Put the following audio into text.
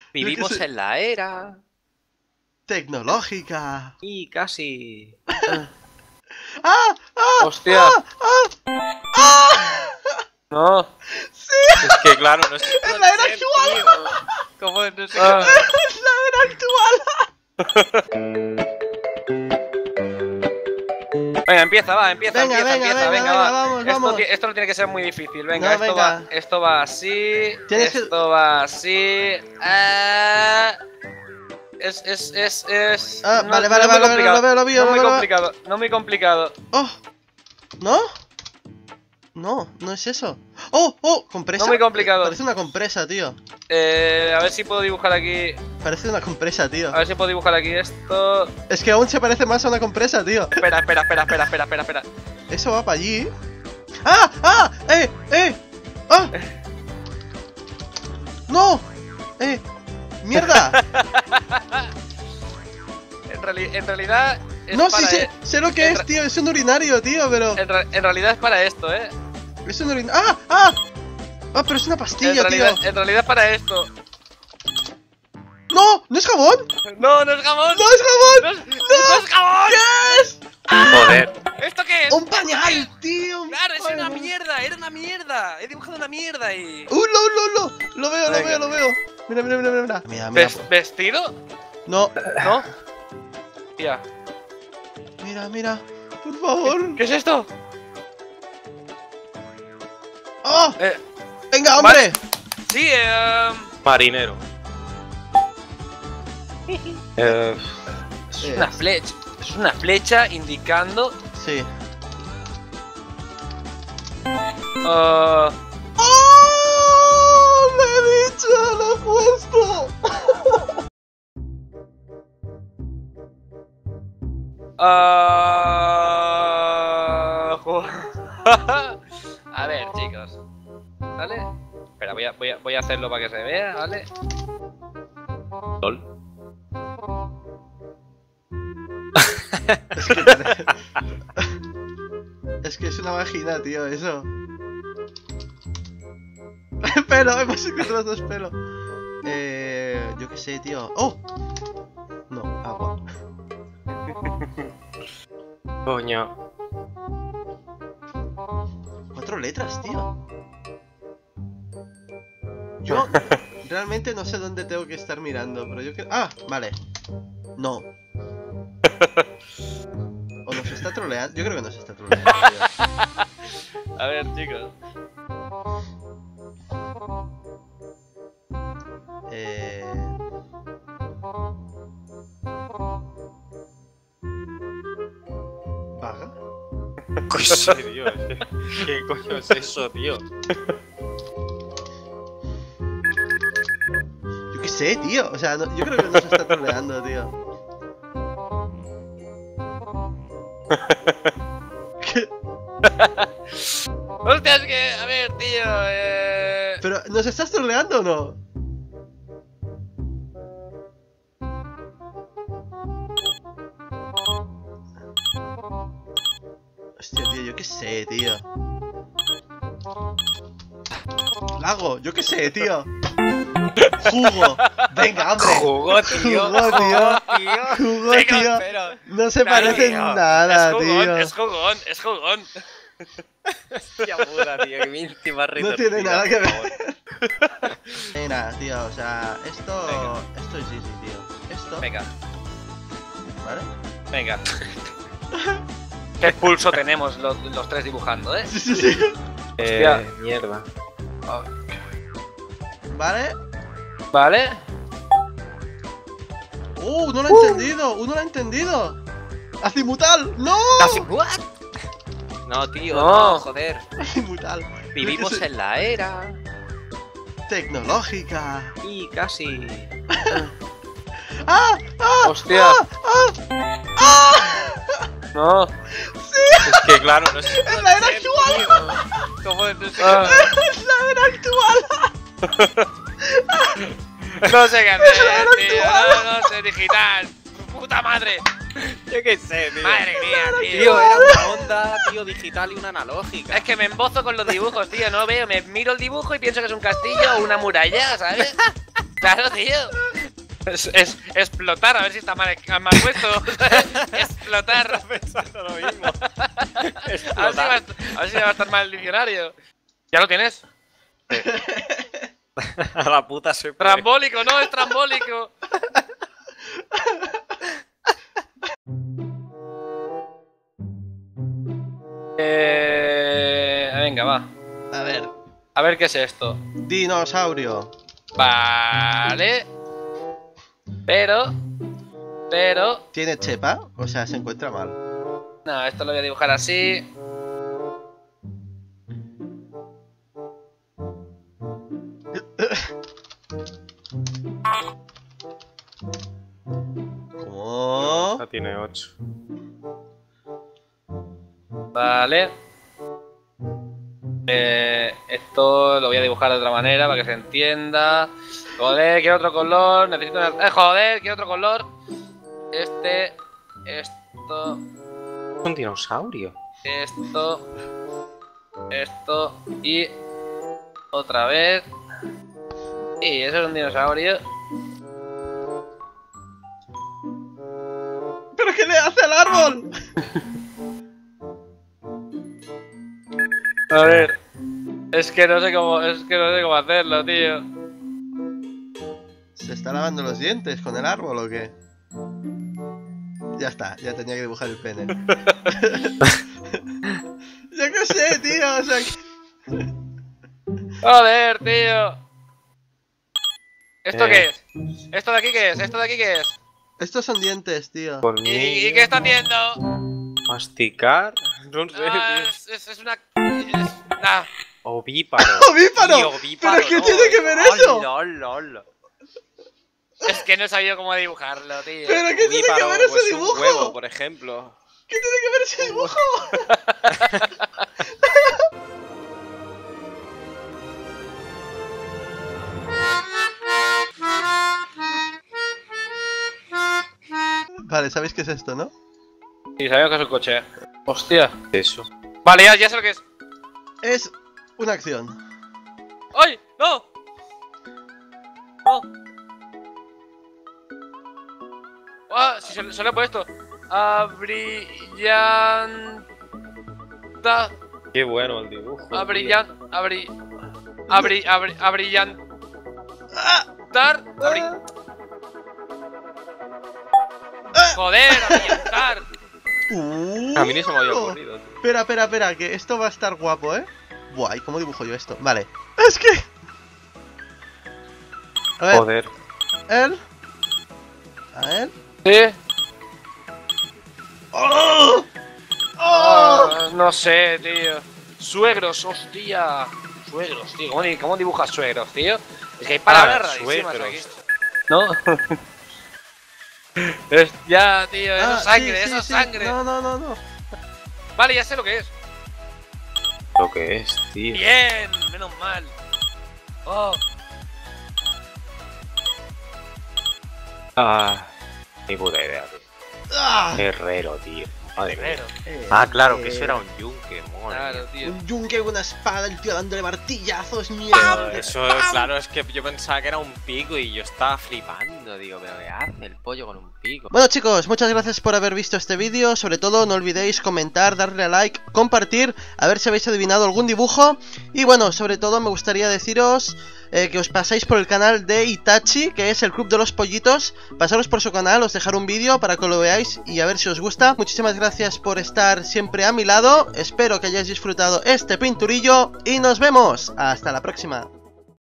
Vivimos en la era. Tecnológica. Y casi. ¡Ah! ¡Ah! ¡Hostia! No. ¡Sí! Es que claro, no sé. ¡Es la era actual! ¿Cómo no sé? ¡Es la era actual! Venga, empieza, va, empieza, Venga, venga, va. vamos, esto, vamos. esto no tiene que ser muy difícil. Venga, No, esto venga. va. Esto va así. Tienes que- Esto va así. Es. Ah, no, vale, no es muy complicado. lo veo, No muy lo veo. complicado, no muy complicado. ¡Oh! ¿No? No, no es eso. ¡Oh! ¡Oh! ¿Compresa? No muy complicado. Parece una compresa, tío. A ver si puedo dibujar aquí. Parece una compresa, tío. A ver si puedo dibujar aquí esto. Es que aún se parece más a una compresa, tío. Espera. Espera. Eso va para allí. ¡Ah! ¡Ah! ¡Ah! ¡No! ¡Mierda! En realidad. Es No, sí, para sé lo que en es, re- tío. Es un urinario, tío, pero... En realidad es para esto, Es un urinario... ¡Ah! ¡Ah! ¡Ah, pero es una pastilla, tío! En realidad es para esto. ¡No! ¿No es jabón? No, no es jabón. ¡No es jabón! No es jabón. ¿Qué es? Joder. ¿Esto qué es? ¡Un pañal, tío! Claro, es una pañal. mierda, era una mierda. He dibujado una mierda ahí. Lo veo, Venga. lo veo. Mira. Mira. ¿Vestido? No. ¿No? Tía. Mira. Por favor. ¿Qué es esto? ¡Oh! Eh, ¡Venga, hombre! sí, Marinero. es una flecha. Es una flecha indicando. Sí. ah, ¡Oh! ¡Lo he dicho! ¡Lo he puesto! A ver, chicos. ¿Vale? Espera, voy a hacerlo para que se vea, ¿vale? LOL. Es que... es que es una vagina, tío, eso. Pelo, hemos encontrado dos pelos. Yo qué sé, tío. ¡Oh! No, agua. Coño. 4 letras, tío. Yo realmente no sé dónde tengo que estar mirando, pero yo creo... ¡Ah! Vale. No. ¿O nos está troleando? Yo creo que nos está troleando, tío. A ver, chicos. ¿Vaga? Sí, tío. ¿Qué coño es eso, tío? Yo qué sé, tío. O sea, yo creo que nos está troleando, tío. ¿Qué? Hostia, es que, a ver, tío, ¿Pero nos estás troleando o no? Hostia, tío, yo qué sé, tío. Lago, yo qué sé, tío. Jugo. Venga, hombre. Jugó, tío. Jugó, tío. Jugo, Venga, tío. pero- No se parece en tío, nada, es jugón, tío. es jugón. Hostia puta, tío. Que íntima No tiene nada que ver. Mira, tío, o sea, esto... Venga. Esto es easy, tío. Esto... Venga, ¿Vale? venga. ¿Qué pulso tenemos los tres dibujando, eh? Sí. Hostia. Mierda. ¿Vale? ¿Vale? No lo he entendido. Uno lo ha entendido. Azimutal. ¡No! ¿What? No, tío. No. Joder. Azimutal. Vivimos en la era. Tecnológica. Y casi. ¡Ah! Hostia. No. Es que claro, no sé. ¡Es la era actual! ¿Cómo no sé? ¡Es la era actual! No sé qué Era hacer, tío. actual. No sé, digital. Puta madre. Yo qué sé, tío. Madre mía, tío. Tío, era una onda, tío, digital y una analógica. Es que me embozo con los dibujos, tío. No veo, me miro el dibujo y pienso que es un castillo o una muralla, ¿sabes? Claro, tío. Es explotar, a ver si está mal puesto. Explotar. Estaba pensando lo mismo. A ver si Explotar. va a estar mal el diccionario. ¿Ya lo tienes? A la puta se fue. Trambólico, no, es trambólico. Venga, va. A ver, qué es esto. dinosaurio. Vale. Pero. ¿Tiene chepa? O sea, se encuentra mal. No, esto lo voy a dibujar así. ¿Cómo? Esta tiene 8. Vale. Esto lo voy a dibujar de otra manera para que se entienda. Joder, quiero otro color. Necesito una... joder, quiero otro color. Esto, Un dinosaurio. esto y otra vez. Y eso es un dinosaurio. ¿Pero qué le hace al árbol? A ver. Es que no sé cómo hacerlo, tío. ¿Se está lavando los dientes con el árbol o qué? Ya está, ya tenía que dibujar el pene. Yo qué sé, tío, o sea... Joder, tío. ¿Esto Eh. qué es? ¿Esto de aquí qué es? ¿Esto de aquí qué es? Estos son dientes, tío. ¿Y qué está haciendo? Masticar. No sé, Ah, tío. es una... Nah. Ovíparo. ¡Ovíparo! Tío, ovíparo, ¿Pero qué no. tiene que ver eso? Hola, hola, hola. Es que no he sabido cómo dibujarlo, tío. ¿Pero qué tiene que Ovíparo, ver ese pues dibujo? un huevo, por ejemplo. ¿Qué tiene que ver ese dibujo? Vale, ¿sabéis qué es esto, no? Sí, sabemos que es un coche. Hostia. Eso. Vale, ya sé lo que es. Es una acción. ¡Ay! ¡No! ¡No! ¡Ah! Si se lo he puesto. Abrillanta. Qué bueno el dibujo. Abrillantar. Joder, abrillantar. A mí ni se me había ocurrido, tío. Espera, que esto va a estar guapo, ¿eh? Buah, ¿y cómo dibujo yo esto? Vale. Es que... A ver, Joder. él... A ver... ¿Sí? ¡Oh! ¡Oh! No sé, tío. Suegros, hostia. Suegros, tío. ¿Cómo dibujas suegros, tío? Es que hay palabras rarísimas suegros. aquí. ¿No? Ya, tío, eso Ah, es sangre, sí, eso es sí. sangre. No. Vale, ya sé lo que es. Lo que es, tío. Bien, menos mal. Oh, Ah, ni puta idea, tío. ¡Ah! Herrero, tío. Madre mía. guerrero. Ah, claro, que eso era un yunque, madre Claro, mía. tío. Un yunque, una espada, el tío dándole martillazos, Pero mierda. eso, claro, es que yo pensaba que era un pico y yo estaba flipando. Digo, ¿pero qué hace el pollo con un pico? Bueno chicos, muchas gracias por haber visto este vídeo. Sobre todo no olvidéis comentar, darle a like, compartir, a ver si habéis adivinado algún dibujo. Y bueno, sobre todo me gustaría deciros que os paséis por el canal de Itachi, que es el Club de los Pollitos. Pasaros por su canal, os dejaré un vídeo para que lo veáis y a ver si os gusta. Muchísimas gracias por estar siempre a mi lado. Espero que hayáis disfrutado este pinturillo y nos vemos. Hasta la próxima.